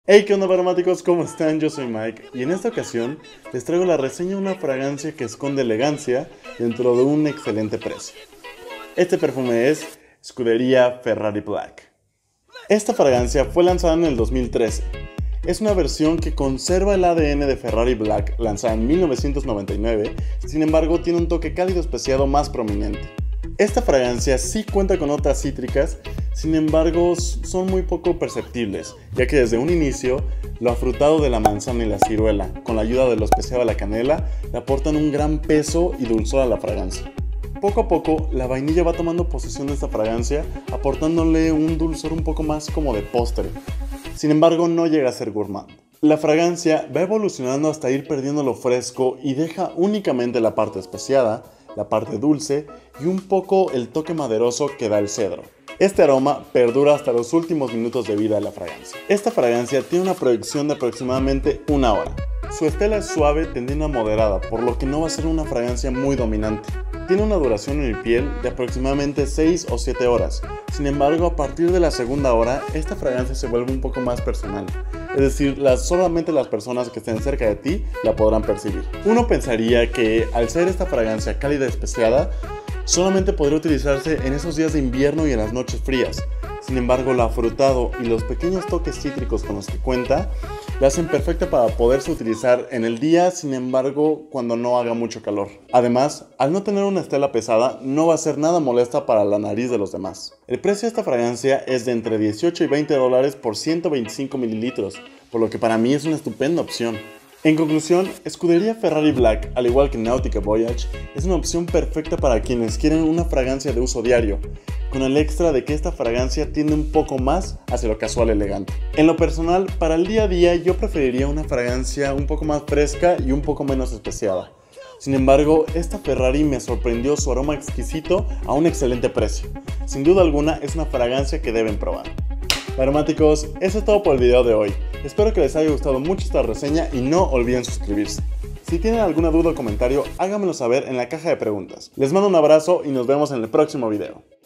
Hey, ¿qué onda, aromáticos? ¿Cómo están? Yo soy Mike y en esta ocasión les traigo la reseña de una fragancia que esconde elegancia dentro de un excelente precio. Este perfume es Scuderia Ferrari Black. Esta fragancia fue lanzada en el 2013. Es una versión que conserva el ADN de Ferrari Black lanzada en 1999, sin embargo tiene un toque cálido especiado más prominente. Esta fragancia sí cuenta con notas cítricas, sin embargo son muy poco perceptibles, ya que desde un inicio lo afrutado de la manzana y la ciruela, con la ayuda de lo especiado de la canela, le aportan un gran peso y dulzor a la fragancia. Poco a poco, la vainilla va tomando posesión de esta fragancia, aportándole un dulzor un poco más como de postre. Sin embargo, no llega a ser gourmand. La fragancia va evolucionando hasta ir perdiendo lo fresco y deja únicamente la parte especiada, la parte dulce y un poco el toque maderoso que da el cedro. Este aroma perdura hasta los últimos minutos de vida de la fragancia. Esta fragancia tiene una proyección de aproximadamente 1 hora. Su estela es suave tendiendo a moderada, por lo que no va a ser una fragancia muy dominante. Tiene una duración en mi piel de aproximadamente 6 o 7 horas. Sin embargo, a partir de la segunda hora, esta fragancia se vuelve un poco más personal. Es decir, solamente las personas que estén cerca de ti la podrán percibir. Uno pensaría que al ser esta fragancia cálida y especiada, solamente podría utilizarse en esos días de invierno y en las noches frías. Sin embargo, lo afrutado y los pequeños toques cítricos con los que cuenta la hacen perfecta para poderse utilizar en el día, sin embargo, cuando no haga mucho calor. Además, al no tener una estela pesada, no va a ser nada molesta para la nariz de los demás. El precio de esta fragancia es de entre 18 y 20 dólares por 125 mililitros, por lo que para mí es una estupenda opción. En conclusión, Scuderia Ferrari Black, al igual que Nautica Voyage, es una opción perfecta para quienes quieren una fragancia de uso diario, con el extra de que esta fragancia tiende un poco más hacia lo casual elegante. En lo personal, para el día a día yo preferiría una fragancia un poco más fresca y un poco menos especiada. Sin embargo, esta Ferrari me sorprendió su aroma exquisito a un excelente precio. Sin duda alguna es una fragancia que deben probar. Aromáticos, eso es todo por el video de hoy. Espero que les haya gustado mucho esta reseña y no olviden suscribirse. Si tienen alguna duda o comentario, háganmelo saber en la caja de preguntas. Les mando un abrazo y nos vemos en el próximo video.